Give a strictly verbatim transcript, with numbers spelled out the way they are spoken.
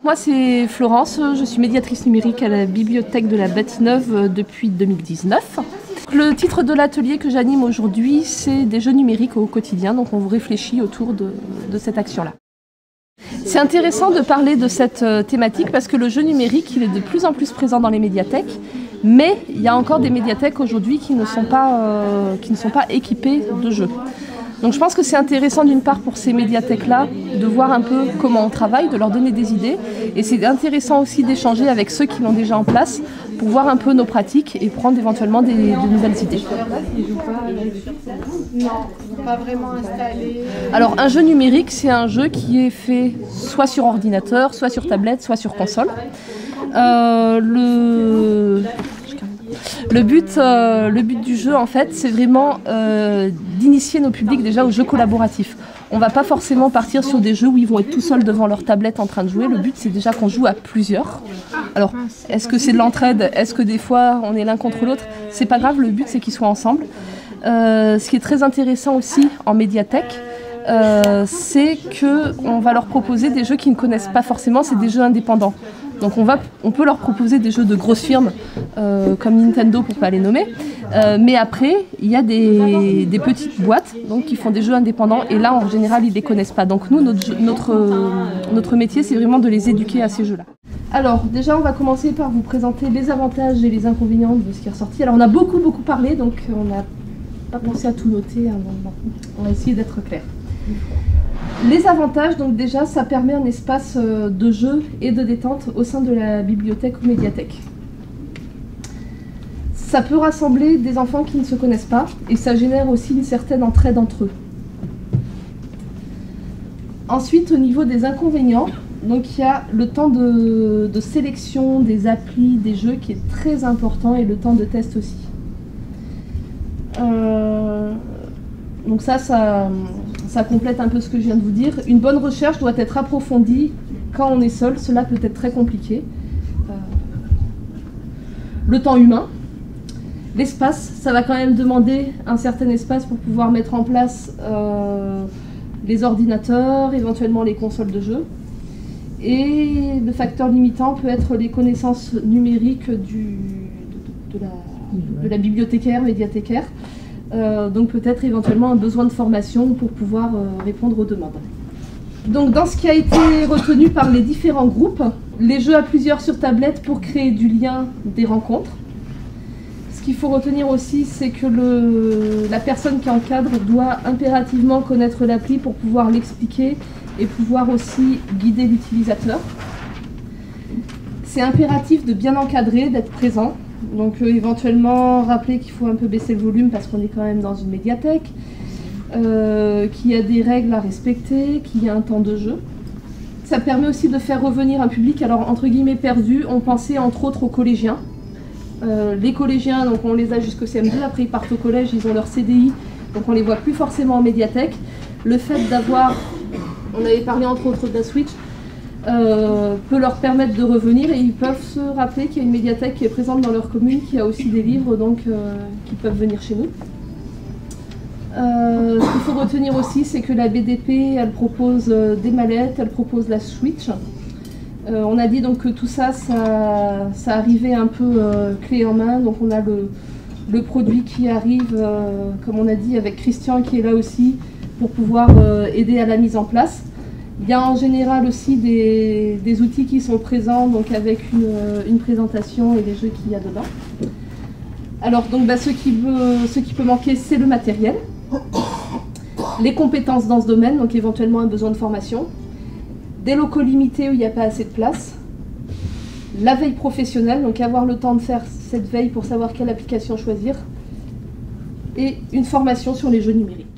Moi c'est Florence, je suis médiatrice numérique à la bibliothèque de la Batignolles depuis deux mille dix-neuf. Le titre de l'atelier que j'anime aujourd'hui, c'est des jeux numériques au quotidien, donc on vous réfléchit autour de, de cette action-là. C'est intéressant de parler de cette thématique parce que le jeu numérique, il est de plus en plus présent dans les médiathèques, mais il y a encore des médiathèques aujourd'hui qui ne sont pas, euh, qui ne sont pas équipées de jeux. Donc je pense que c'est intéressant d'une part pour ces médiathèques-là de voir un peu comment on travaille, de leur donner des idées. Et c'est intéressant aussi d'échanger avec ceux qui l'ont déjà en place pour voir un peu nos pratiques et prendre éventuellement des, de nouvelles idées. Non, pas vraiment installé. Alors un jeu numérique, c'est un jeu qui est fait soit sur ordinateur, soit sur tablette, soit sur console. Euh, le... Le but, euh, le but du jeu, en fait, c'est vraiment euh, d'initier nos publics déjà aux jeux collaboratifs. On ne va pas forcément partir sur des jeux où ils vont être tout seuls devant leur tablette en train de jouer. Le but, c'est déjà qu'on joue à plusieurs. Alors, est-ce que c'est de l'entraide? Est-ce que des fois, on est l'un contre l'autre? C'est pas grave, le but, c'est qu'ils soient ensemble. Euh, ce qui est très intéressant aussi en médiathèque, euh, c'est qu'on va leur proposer des jeux qu'ils ne connaissent pas forcément, c'est des jeux indépendants. Donc on, va, on peut leur proposer des jeux de grosses firmes euh, comme Nintendo pour ne pas les nommer. Euh, mais après, il y a des, des petites boîtes donc, qui font des jeux indépendants et là en général ils ne les connaissent pas. Donc nous, notre, notre, euh, notre métier c'est vraiment de les éduquer à ces jeux-là. Alors déjà on va commencer par vous présenter les avantages et les inconvénients de ce qui est ressorti. Alors on a beaucoup beaucoup parlé donc on n'a pas pensé à tout noter. Hein, non, non. On va essayer d'être clair. Les avantages, donc déjà, ça permet un espace de jeu et de détente au sein de la bibliothèque ou médiathèque. Ça peut rassembler des enfants qui ne se connaissent pas et ça génère aussi une certaine entraide entre eux. Ensuite, au niveau des inconvénients, donc il y a le temps de, de sélection des applis, des jeux qui est très important et le temps de test aussi. Euh, donc ça, ça... Ça complète un peu ce que je viens de vous dire. Une bonne recherche doit être approfondie quand on est seul. Cela peut être très compliqué. Euh, le temps humain. L'espace, ça va quand même demander un certain espace pour pouvoir mettre en place euh, les ordinateurs, éventuellement les consoles de jeu. Et le facteur limitant peut être les connaissances numériques du, de, de, de, la, de la bibliothécaire, médiathécaire. Euh, donc peut-être éventuellement un besoin de formation pour pouvoir euh, répondre aux demandes. Donc dans ce qui a été retenu par les différents groupes, les jeux à plusieurs sur tablette pour créer du lien, des rencontres. Ce qu'il faut retenir aussi, c'est que le, la personne qui encadre doit impérativement connaître l'appli pour pouvoir l'expliquer et pouvoir aussi guider l'utilisateur. C'est impératif de bien encadrer, d'être présent. Donc euh, éventuellement rappeler qu'il faut un peu baisser le volume parce qu'on est quand même dans une médiathèque, euh, qu'il y a des règles à respecter, qu'il y a un temps de jeu. Ça permet aussi de faire revenir un public, alors entre guillemets perdu, on pensait entre autres aux collégiens. Euh, les collégiens, donc on les a jusqu'au C M deux, après ils partent au collège, ils ont leur C D I, donc on les voit plus forcément en médiathèque. Le fait d'avoir, on avait parlé entre autres de la Switch, Euh, peut leur permettre de revenir et ils peuvent se rappeler qu'il y a une médiathèque qui est présente dans leur commune, qui a aussi des livres donc euh, qui peuvent venir chez nous. Euh, ce qu'il faut retenir aussi, c'est que la B D P elle propose euh, des mallettes, elle propose la Switch. Euh, on a dit donc que tout ça, ça, ça arrivait un peu euh, clé en main, donc on a le, le produit qui arrive, euh, comme on a dit, avec Christian qui est là aussi pour pouvoir euh, aider à la mise en place. Il y a en général aussi des, des outils qui sont présents, donc avec une, une présentation et les jeux qu'il y a dedans. Alors, donc, bah, ce, qui peut, ce qui peut manquer, c'est le matériel, les compétences dans ce domaine, donc éventuellement un besoin de formation, des locaux limités où il n'y a pas assez de place, la veille professionnelle, donc avoir le temps de faire cette veille pour savoir quelle application choisir, et une formation sur les jeux numériques.